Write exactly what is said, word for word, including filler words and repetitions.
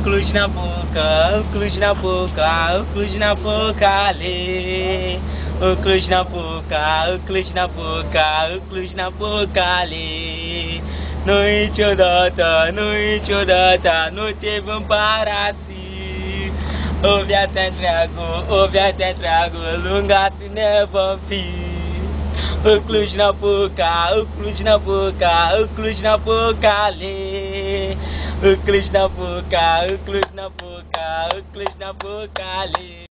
Cluj na boca, o Cluj na boca, o Cluj na boca, lê. O Cluj na boca, o Cluj na boca, o Cluj na boca, lê. Noite odata, noite odata, não teve um parasi. Ouve até trago, ouve até trago, lungato never fee. O Cluj na boca, o Cluj na boca, o Cluj na boca, lê. O Cluj na boca, o Cluj na boca, o Cluj na boca, lê.